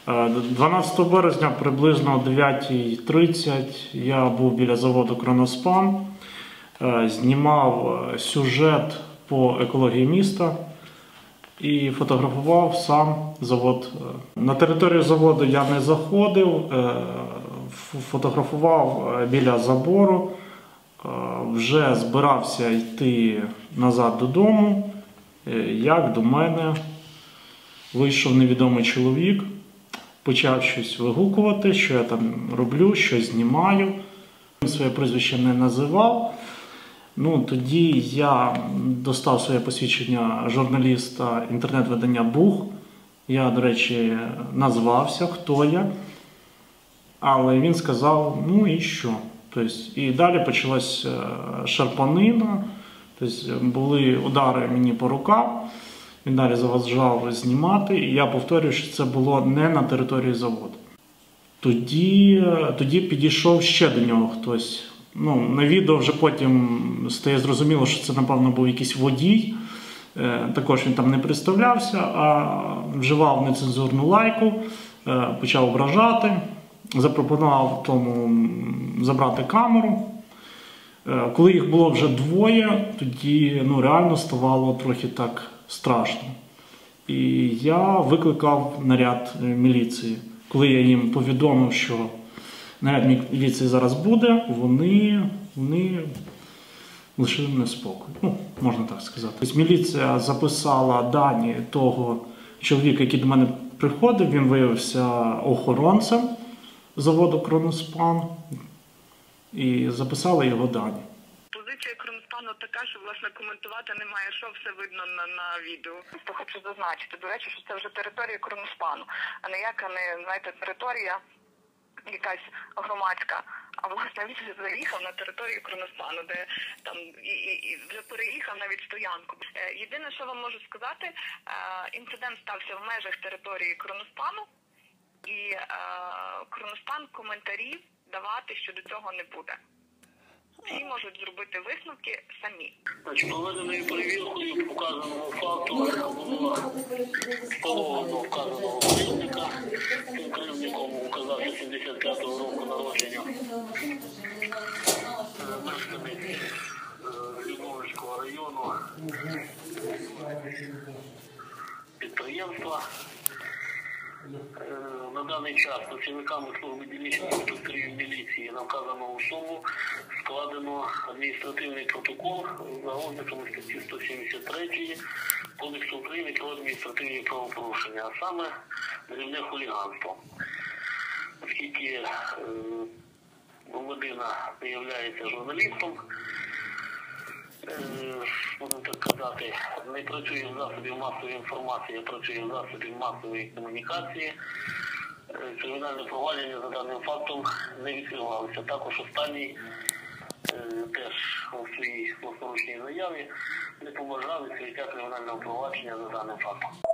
12 березня приблизно о 9:30 я був біля заводу «Кроноспан», знімав сюжет по екології міста і фотографував сам завод. На територію заводу я не заходив, фотографував біля забору, вже збирався йти назад додому, як до мене вийшов невідомий чоловік, почав щось вигукувати, що я там роблю, щось знімаю. Своє прізвище не називав. Тоді я достав своє посвідчення журналіста інтернет-видання «Бух». Я, до речі, назвався, хто я. Але він сказав, ну і що? І далі почалась шарпанина, були удари мені по рукам. Він далі заважав знімати, і я повторюю, що це було не на території заводу. Тоді підійшов ще до нього хтось. На відео вже потім стає зрозуміло, що це, напевно, був якийсь водій. Також він там не представлявся, а вживав нецензурну лайку, почав ображати, запропонував тому забрати камеру. Коли їх було вже двоє, тоді реально ставало трохи так страшно. І я викликав наряд міліції. Коли я їм повідомив, що наряд міліції зараз буде, вони лишили мене спокій. Можна так сказати. Міліція записала дані того чоловіка, який до мене приходив. Він виявився охоронцем заводу «Кроноспан», і записали його дані. Позиція «Кроноспану» така, що, власне, коментувати немає що, все видно на відео. Просто хочу зазначити, до речі, що це вже територія «Кроноспану», а ніяка не, територія якась громадська. А, власне, він заїхав на територію «Кроноспану», де там і вже переїхав навіть стоянку. Єдине, що вам можу сказати, інцидент стався в межах території «Кроноспану», і «Кроноспан» коментарів давати щодо цього не буде. Всі можуть зробити висновки самі. Проведеною перевіркою по вказаному факту було встановлено вказаного кривдника. Цим кривдником указався 75-го року народження. Мешканець Зіновського району підприємства. На даний час працівниками служби дільничних інспекторів міліції на вказану особу складено адміністративний протокол за ознаками статті 173 Кодексу України про адміністративні правопорушення, а саме дрібне хуліганство. Оскільки громадянин не є журналістом, будемо так казати, не працює в засобі масової інформації, а працює в засобі масової комунікації, кримінальне провадження за даним фактом не відкривалося. Також останній теж у своїй власноручній заяві не побажав відкриття кримінального провадження за даним фактом.